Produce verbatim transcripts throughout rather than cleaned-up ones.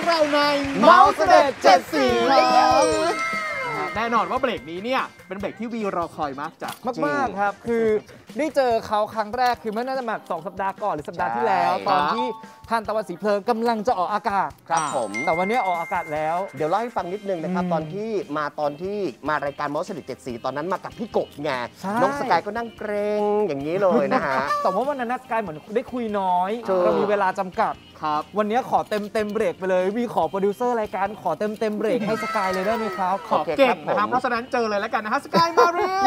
เราในเมาส์เสด็จเจ็ดสีครับแน่นอนว่าเบรกนี้เนี่ยเป็นเบรกที่วีรอคอยมากจ้ะมากๆครับคือได้เจอเขาครั้งแรกคือไม่น่าจะมาสองสัปดาห์ก่อนหรือสัปดาห์ที่แล้วตอนที่ทานตะวันสีเพลิงกำลังจะออกอากาศครับผมแต่วันนี้ออกอากาศแล้วเดี๋ยวเล่าให้ฟังนิดนึงนะครับตอนที่มาตอนที่มารายการเมาส์เสด็จเจ็ดสีตอนนั้นมากับพี่กบไงน้องสกายก็นั่งเกรงอย่างนี้เลยนะฮะแต่ว่าวันนั้นนักสกายเหมือนได้คุยน้อยเรามีเวลาจำกัดครับวันนี้ขอเต็มเต็มเบรกไปเลยวีขอโปรดิวเซอร์รายการขอเต็มเต็มเบรกให้สกายเลยได้ไหมครับขอเก่งนะครับเพราะฉะนั้นเจอเลยแล้วกันนะฮะสกายมาเรีย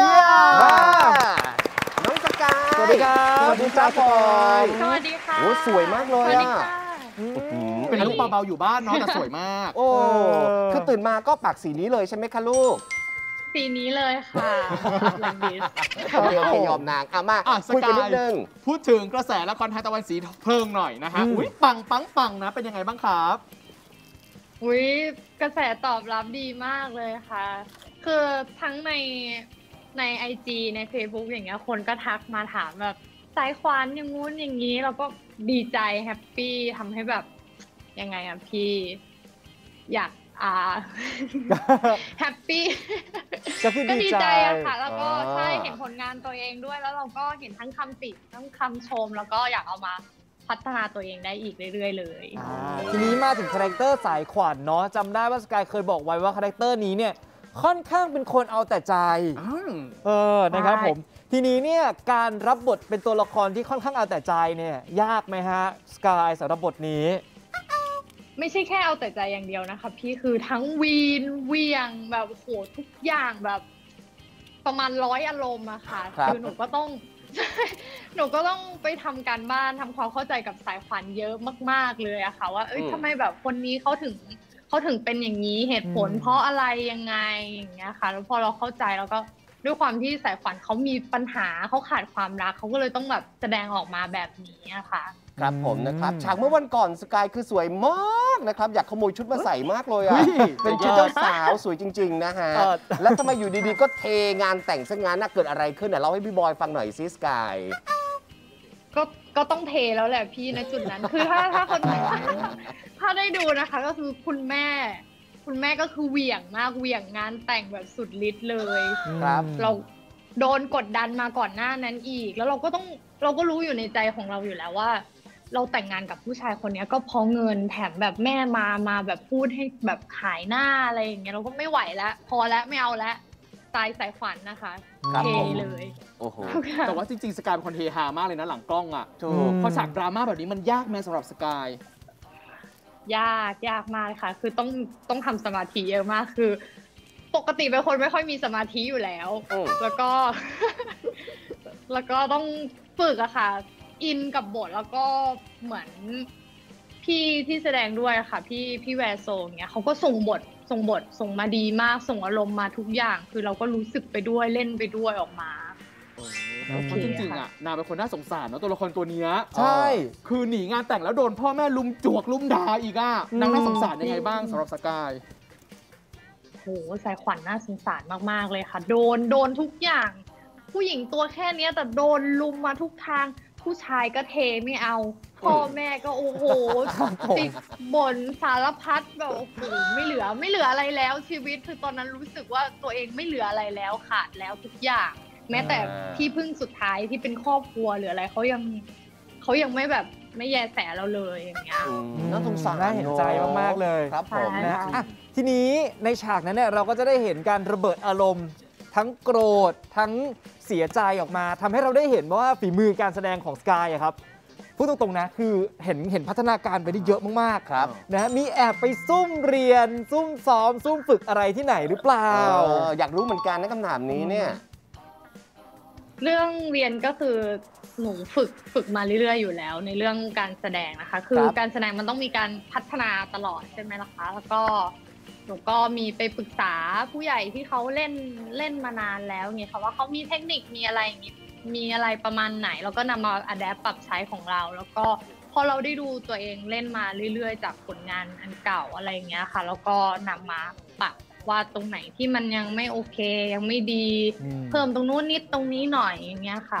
น้องสกายสวัสดีครับสวัสดีจ้าพลอยสวัสดีค่ะโอ้สวยมากเลยอ่ะเป็นลูกเบาๆอยู่บ้านเนาะแต่สวยมากโอ้คือตื่นมาก็ปากสีนี้เลยใช่ไหมคะลูกสีนี้เลยค่ะโอเคโอเคยอมนางเอามาคุยกันนิดนึงพูดถึงกระแสละครไทยตะวันสีเพลิงหน่อยนะฮะอุ้ยปังปังปังนะเป็นยังไงบ้างครับอุ้ยกระแสตอบรับดีมากเลยค่ะคือทั้งในใน ไอ จี ใน Facebook อย่างเงี้ยคนก็ทักมาถามแบบสายขวัญอย่างงู้นอย่างนี้เราก็ดีใจแฮปปี้ทำให้แบบยังไงอะพี่อยากอ่าแฮปปี้ก็คือดีใจอะค่ะแล้วก็ใช่เห็นผลงานตัวเองด้วยแล้วเราก็เห็นทั้งคำติทั้งคำชมแล้วก็อยากเอามาพัฒนาตัวเองได้อีกเรื่อยๆเลยทีนี้มาถึงคาแรคเตอร์สายขวัญเนาะจำได้ว่าสกายเคยบอกไว้ว่าคาแรคเตอร์นี้เนี่ยค่อนข้างเป็นคนเอาแต่ใจเออนะครับผมทีนี้เนี่ยการรับบทเป็นตัวละครที่ค่อนข้างเอาแต่ใจเนี่ยยากไหมฮะสกายสำหรับบทนี้ไม่ใช่แค่เอาแต่ใจอย่างเดียวนะคะพี่คือทั้งวีนเวียงแบบโหทุกอย่างแบบประมาณร้อยอารมณ์อะค่ะคือหนูก็ต้องหนูก็ต้องไปทำการบ้านทำความเข้าใจกับสายขวัญเยอะมากๆเลยอะค่ะว่าเอ้ยทำไมแบบคนนี้เขาถึงเขาถึงเป็นอย่างนี้เหตุผลเพราะอะไรยังไงอย่างเงี้ยค่ะแล้วพอเราเข้าใจแล้วก็ด้วยความที่สายขวัญเขามีปัญหาเขาขาดความรักเขาก็เลยต้องแบบแสดงออกมาแบบนี้อะค่ะครับผมนะครับฉากเมื่อวันก่อนสกายคือสวยมากนะครับอยากขโมยชุดมาใส่มากเลยอ่ะเป็นชุดเจ้าสาวสวยจริงๆนะฮะแล้วทำไมอยู่ดีๆก็เทงานแต่งซะงั้นน่ะเกิดอะไรขึ้นอ่ะเล่าให้พี่บอยฟังหน่อยซิสกายก็ก็ต้องเทแล้วแหละพี่ในจุดนั้นคือถ้าถ้าคนถ้าได้ดูนะคะก็คือคุณแม่คุณแม่ก็คือเหวี่ยงมากเหวี่ยงงานแต่งแบบสุดฤทธิ์เลยครับเราโดนกดดันมาก่อนหน้านั้นอีกแล้วเราก็ต้องเราก็รู้อยู่ในใจของเราอยู่แล้วว่าเราแต่งงานกับผู้ชายคนนี้ก็เพราะเงินแถมแบบแม่มามาแบบพูดให้แบบขายหน้าอะไรอย่างเงี้ยเราก็ไม่ไหวแล้วพอแล้วไม่เอาแล้วตายสายขวัญนะคะเทเลยโอ้โหแต่ว่าจริงๆสกายเป็นคนเฮฮามากเลยนะหลังกล้องอ่ะพอฉากดราม่าแบบนี้มันยากไหมสำหรับสกายยากยากมากค่ะคือต้องต้องทำสมาธิเยอะมากคือปกติเป็นคนไม่ค่อยมีสมาธิอยู่แล้วแล้วก็แล้วก็ต้องฝึกอะค่ะอินกับบทแล้วก็เหมือนพี่ที่แสดงด้วยค่ะพี่พี่แวร์โซเงี้ยเขาก็ส่งบทส่งบทส่งมาดีมากส่งอารมณ์มาทุกอย่างคือเราก็รู้สึกไปด้วยเล่นไปด้วยออกมาเพราะจริงๆอ่ะนางเป็นคนน่าสงสารเนาะตัวละครตัวนี้ใช่คือหนีงานแต่งแล้วโดนพ่อแม่ลุมจวกลุมด่าอีกอ่ะนางน่าสงสารยังไงบ้างสำหรับสกายโหสายขวัญน่าสงสารมากๆเลยค่ะโดนโดนทุกอย่างผู้หญิงตัวแค่นี้แต่โดนลุมมาทุกทางผู้ชายก็เทไม่เอาพ่อแม่ก็โอ้โหติดบ่นสารพัดแบบโอ้โหไม่เหลือไม่เหลืออะไรแล้วชีวิตคือตอนนั้นรู้สึกว่าตัวเองไม่เหลืออะไรแล้วขาดแล้วทุกอย่างแม้แต่ที่พึ่งสุดท้ายที่เป็นครอบครัวหรืออะไรเขายังเขายังไม่แบบไม่แยแสเราเลยอย่างเงี้ยน่าสงสารน่าเห็นใจมากๆเลยครับผมนะทีนี้ในฉากนั้นเนี่ยเราก็จะได้เห็นการระเบิดอารมณ์ทั้งโกรธทั้งเสียใจออกมาทำให้เราได้เห็นว่าฝีมือการแสดงของสกายครับพูดตรงๆนะคือเห็นเห็นพัฒนาการไปได้เยอะมากๆครับนะมีแอบไปซุ่มเรียนซุ่มซ้อมซุ่มฝึกอะไรที่ไหนหรือเปล่าอ, ออยากรู้เหมือนกันนะคำถามนี้เนี่ยเรื่องเรียนก็คือหนูฝึกฝึกมาเรื่อยๆอยู่แล้วในเรื่องการแสดงนะคะคือการแสดงมันต้องมีการพัฒนาตลอดใช่ไหมล่ะคะแล้วก็หนูก็มีไปปรึกษาผู้ใหญ่ที่เขาเล่นเล่นมานานแล้วไงค่ะว่าเขามีเทคนิคมีอะไรอย่างงี้มีอะไรประมาณไหนแล้วก็นำมาอัดแอปปรับใช้ของเราแล้วก็พอเราได้ดูตัวเองเล่นมาเรื่อยๆจากผลงานอันเก่าอะไรอย่างเงี้ยค่ะแล้วก็นำมาปรับว่าตรงไหนที่มันยังไม่โอเคยังไม่ดีเพิ่มตรงนู้นนิดตรงนี้หน่อยอย่างเงี้ยค่ะ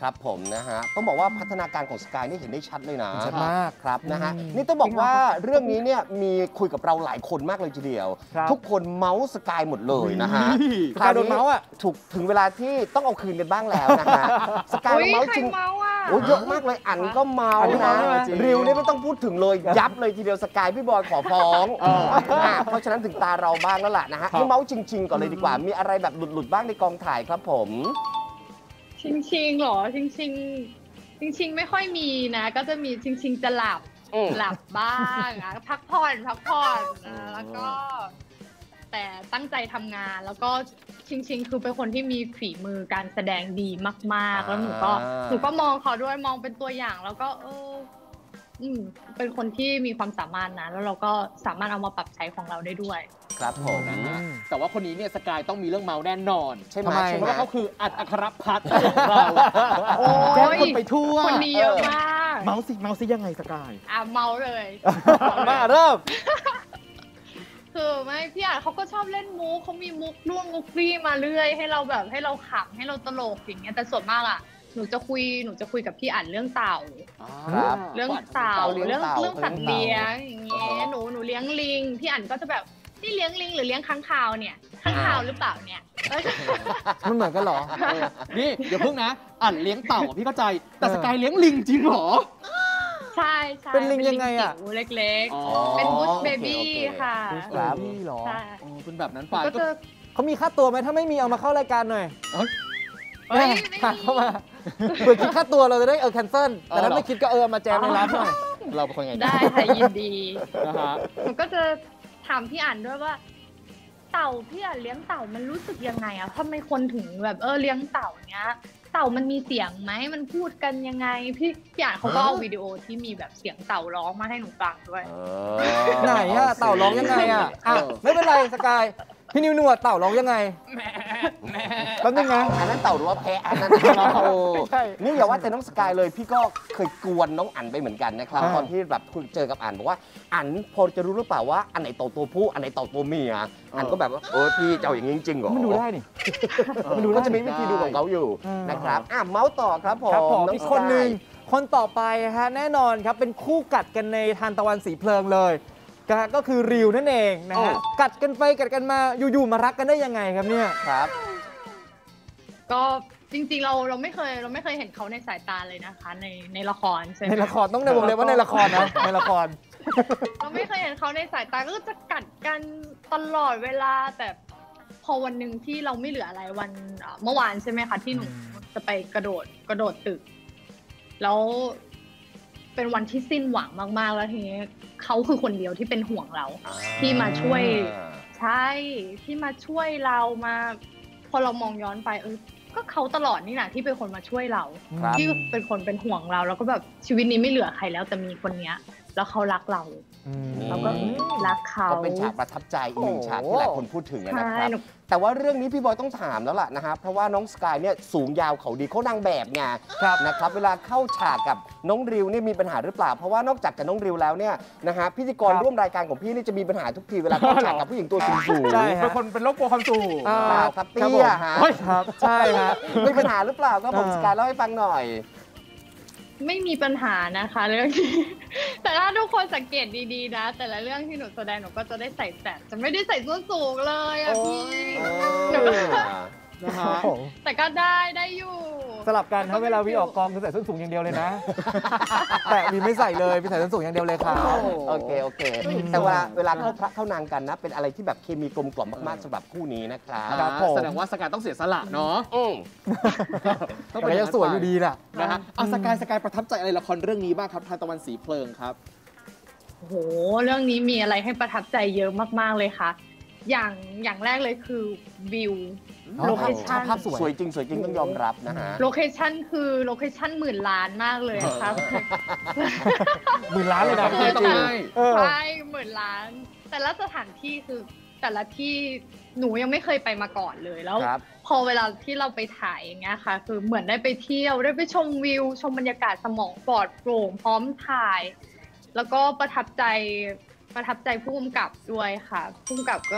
ครับผมนะฮะต้องบอกว่าพัฒนาการของสกายนี่เห็นได้ชัดเลยนะชัดมากครับนะฮะอืมนี่ต้องบอกว่าเรื่องนี้เนี่ยมีคุยกับเราหลายคนมากเลยทีเดียวครับทุกคนเมาส์สกายหมดเลยนะฮะสกายโดนเมาส์อะถูกถึงเวลาที่ต้องเอาคืนกันบ้างแล้วนะฮะสกายอุ้ยเมาส์ใครจริงเมาอ่ะโอ้เยอะมากเลยอันก็เมาอันก็นะเมาใช่ไหมริวนี่ไม่ต้องพูดถึงเลยยับเลยทีเดียวสกายพี่บอยขอฟ้องนะเพราะฉะนั้นถึงตาเราบ้างแล้วล่ะนะฮะให้เมาส์จริง ๆ ก่อนเลยดีกว่า มีอะไรแบบหลุดๆบ้างในกองถ่ายครับผมชิงชิงๆเหรอชิงชิงชิงชิงๆไม่ค่อยมีนะ ก็จะมีชิงชิงๆจะหลับอืมหลับบ้างอ่ะพักผ่อนพักผ่อนอ่ะแล้วก็ แต่ตั้งใจทำงานแล้วก็ชิงชิงๆคือเป็นคนที่มีฝีมือการแสดงดีมากๆ แล้วหนูก็อ่าหนูก็มองเขาด้วยมองเป็นตัวอย่าง แล้วก็ เออ อืมเป็นคนที่มีความสามารถนะแล้วเราก็สามารถเอามาปรับใช้ของเราได้ด้วยครับผมนะฮะแต่ว่าคนนี้เนี่ยสกายต้องมีเรื่องเมาแน่นอนใช่ไหมทำไมใช่เพไหมราะว่าเขาคืออัดอัครพัฒน์ของเราโอ้ยแจ้งคนไปทั่วคนดีเยอะมากเมาสิเมาสิยังไงสกายอ่ะเมาเลยมาเริ่มคือไม่พี่อาจเขาก็ชอบเล่นมุกเขามีมุกร่วงมุกรี่มาเรื่อย ให้เราแบบให้เราขำให้เราตลกอย่างเงี้ยแต่ส่วนมากอ่ะหนูจะคุยหนูจะคุยกับพี่อ่านเรื่องเต่าครับเรื่องเต่าเลี้ยงเรื่องเต่าเรื่องสัตว์เลี้ยงอย่างเงี้อ๋ยอหนูหนูเลี้ยงลิงพี่อ่านก็จะแบบนี่เลี้ยงลิงหรือเลี้ยงค้างคาวเนี่ยค้างคาวหรือเปล่าเนี่ยเออมันเหมือนกันเหรอนี่เดี๋ยวเพิ่งนะอัดเลี้ยงเต่าพี่เข้าใจ แต่เออสกายเลี้ยงลิงจริงเหรอใช่ใช่เป็นลิงยังไงอะเป็นลิงจิ๋วเล็กอ๋อๆ เป็นบูชโอเบเคบี้โอเคค่ะครับนี่เหรอใช่โอ้เป็นแบบนั้นไปก็ก็จะเขามีค่าตัวไหมถ้าไม่มีเอามาเข้ารายการหน่อยเฮ้ยไม่มีฝากเข้ามาเผื่อคิดค่าตัวเราจะได้เออแคนเซิลแต่ถ้าไม่คิดก็เออมาแจมในร้านหน่อยเราเป็นคนไงได้ค่ะยินดีนะฮะหนูก็จะถามพี่อ่านด้วยว่า เต่าพี่อ่านเลี้ยงเต่ามันรู้สึกยังไงอะทำไมคนถึงแบบเออเลี้ยงเต่าเนี้ย เต่ามันมีเสียงไหมมันพูดกันยังไง พี่พี่อ่านเขาก็เอาวิดีโอที่มีแบบเสียงเต่าร้องมาให้หนูฟังด้วยเออไหนอะเต่าร้องยังไงอะอ่ะไม่เป็นไรสกายพี่นิวหนวดเต่าร้องยังไงแป๊บนึงนะอันนั้นเต่าหรือว่าแพะอันนั้นโอ้ไม่ใช่นี่อย่าว่าแต่น้องสกายเลยพี่ก็เคยกวนน้องอั๋นไปเหมือนกันนะครับอ่าตอนที่แบบคุยเจอกับอั๋นบอกว่าอั๋นพอจะรู้หรือเปล่าว่าอันไหนเต่าตัวผู้อันไหนเต่าตัวเมียอั๋นก็แบบว่าเออพี่เจ้าอย่างนี้จริงๆเหรอมันดูได้นี่มันดูก็จะมีวิธีดูของเขาอยู่อืมนะครับอ่ะเมาส์ต่อครับผมครับผมน้งอีกสายคนหนึ่งคนต่อไปฮะแน่นอนครับเป็นคู่กัดกันในทานตะวันสีเพลิงเลยก็ก็คือริวนั่นเองนะฮะกัดกันไปกัดกันมาอยู่ๆมารักกันได้ยังไงครับเนี่ยครับก็จริงๆเราเราไม่เคยเราไม่เคยเห็นเขาในสายตาเลยนะคะ ในในละครใช่ไหมในละครต้องในวงเล็บว่าในละครนะในละครเราไม่เคยเห็นเขาในสายตาก็จะกัดกันตลอดเวลาแต่พอวันหนึ่งที่เราไม่เหลืออะไรวันเอ่อเมื่อวานใช่ไหมคะที่หนูจะไปกระโดดกระโดดตึก แล้วเป็นวันที่สิ้นหวังมากๆแล้วทีนี้เขาคือคนเดียวที่เป็นห่วงเรา ที่มาช่วย ใช่ที่มาช่วยเรามา พอเรามองย้อนไปเออก็เขาตลอดนี่นะที่เป็นคนมาช่วยเราครับที่เป็นคนเป็นห่วงเราแล้วก็แบบชีวิตนี้ไม่เหลือใครแล้วแต่มีคนเนี้ย แล้วเขารักเราอืมเราก็รักเขาก็เป็นฉากประทับใจอีกหนึ่งฉากที่หลายคนพูดถึงนะใช่ครับหนูแต่ว่าเรื่องนี้พี่บอยต้องถามแล้วล่ะนะฮะเพราะว่าน้องสกายเนี่ยสูงยาวเขาดีเขานางแบบไงครับนะครับเวลาเข้าฉากกับน้องริวเนี่ยมีปัญหาหรือเปล่า เพราะว่านอกจากกับน้องริวแล้วเนี่ยนะฮะพิธีกรครับร่วมรายการของพี่นี่จะมีปัญหาทุกทีเวลาเข้าฉากกับผู้หญิงตัวสูงสูงใช่เป็นคนเป็นโรคกลัวความสูงอ่าเปล่าครับครับเตี้ยผมฮะเฮ้ยครับใช่ฮะมีปัญหาหรือเปล่าครับผมอ่าสกายเล่าให้ฟังหน่อยไม่มีปัญหานะคะเรื่องนี้ แต่ถ้าทุกคนสังเกตดีๆนะ แต่ละเรื่องที่หนูแสดงหนูก็จะได้ใส่แต่จะไม่ได้ใส่ส้นสูงเลยอะพี่ หนูก็นะฮะครับผมแต่ก็ได้ได้อยู่สลับกันถ้าเวลาวีออกกองคือใส่ส้นสูงอย่างเดียวเลยนะ แต่วีไม่ใส่เลยวีใส่ส้นสูงอย่างเดียวเลยครับโอเคโอเค แต่เวลาเวลาเข้าพระเข้านางกันนะ เป็นอะไรที่แบบเคมีกลมกล่อมมากๆสำหรับคู่นี้นะครับครับผมแสดงว่าสกายต้องเสียสละเนาะอืมต้องแต่เป็นก็ยังสวยอยู่ดีแหละนะฮะเอาสกายสกายประทับใจอะไรละครเรื่องนี้บ้างครับทานตะวันสีเพลิงครับโอ้โห เรื่องนี้มีอะไรให้ประทับใจเยอะมากๆเลยค่ะ อย่างอย่างแรกเลยคือวิวอ๋อโลเคชั่นภาพสวยสวยจริงสวยจริงต้องยอมรับนะฮะโลเคชั่นคือโลเคชั่นหมื่นล้านมากเลยครับหมื่นล้านเลยนะเออต้องให้เออใช่หมื่นล้าน แต่ละสถานที่คือแต่ละที่หนูยังไม่เคยไปมาก่อนเลยแล้วครับพอเวลาที่เราไปถ่ายอย่างเงี้ยค่ะ คือเหมือนได้ไปเที่ยวได้ไปชมวิว ชมบรรยากาศสมองปลอดโปร่งพร้อมถ่าย แล้วก็ประทับใจประทับใจผู้กำกับด้วยค่ะผู้กำกับก็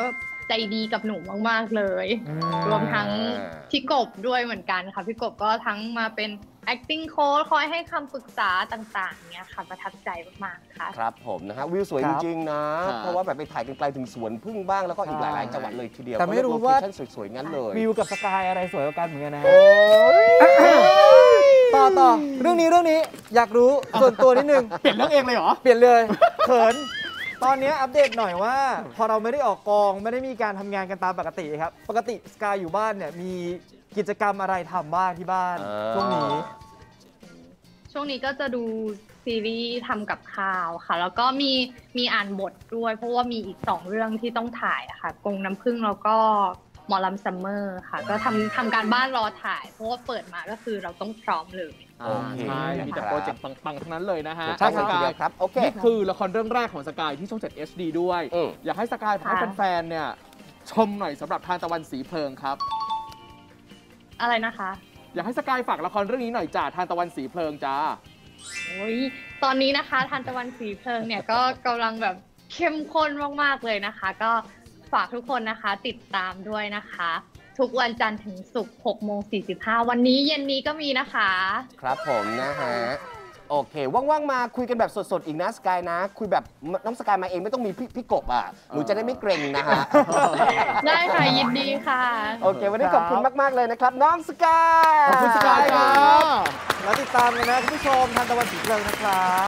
ใจดีกับหนูมากๆเลยอืมรวมทั้งพี่กบด้วยเหมือนกันค่ะพี่กบก็ทั้งมาเป็น acting coach คอยให้คำปรึกษาต่างๆเนี่ยค่ะประทับใจมากๆค่ะครับผมนะฮะวิวสวยคจรับริงๆนะ เพราะว่าแบบไปถ่ายกันไกลถึงสวนพึ่งบ้างแล้วก็อีกหลายๆจังหวัดเลยทีเดียวแต่ไม่รู้ว่าโลเคชั่นสวยๆงั้นเลยวิวกับสกายอะไรสวยกว่ากันเหมือนกันนะฮะโอ้ยต่อต่อเรื่องนี้เรื่องนี้อยากรู้ส่วนตัวนิดนึงเปลี่ยนเรื่องเองเลยเหรอเปลี่ยนเลยเขินตอนนี้อัปเดตหน่อยว่า พอเราไม่ได้ออกกองไม่ได้มีการทำงานกันตามปกติครับ ปกติสกายอยู่บ้านเนี่ยมีกิจกรรมอะไรทำบ้างที่บ้านอ่าช่วงนี้ช่วงนี้ก็จะดูซีรีส์ทำกับข้าวค่ะ แล้วก็มีมีอ่านบทด้วย เพราะว่ามีอีกสองเรื่องที่ต้องถ่ายอะค่ะกรงน้ำผึ้งแล้วก็หมอลำซัมเมอร์ค่ะ ก็ทำทำการบ้านรอถ่าย เพราะว่าเปิดมาก็คือเราต้องพร้อมเลยอ่าใช่ มีแต่โปรเจกต์ปังๆ ทั้งนั้นเลยนะฮะใช่สครับกายครับ โอเคนี่คือละครเรื่องแรกของสกายที่ช่อง เจ็ด เอช ดี ด้วยอืมอยากให้สกายพาค่ะแฟนๆ เนี่ยชมหน่อยสำหรับทานตะวันสีเพลิงครับอะไรนะคะอยากให้สกายฝากละครเรื่องนี้หน่อยจ้าทานตะวันสีเพลิงจ้าโอ้ยตอนนี้นะคะทานตะวันสีเพลิงเนี่ยก็กำลังแบบเข้มข้นมากๆเลยนะคะ ก็ฝากทุกคนนะคะติดตามด้วยนะคะ ทุกวันจันทร์ถึงศุกร์หกโมงสี่สิบห้าวันนี้เย็นนี้ก็มีนะคะครับผมนะฮะ โอเค ว่างๆ มาคุยกันแบบสดๆ อีกนะสกายนะ คุยแบบน้องสกายมาเองไม่ต้องมีพี่พี่กบอ่ะ หนูจะได้ไม่เกรงนะฮะได้ค่ะยินดีค่ะโอเค วันนี้ขอบคุณมาก ๆ เลยนะครับ น้องสกายขอบคุณสกายครับแล้วติดตามกันนะคุณผู้ชมทานตะวันสีเพลิงนะครับ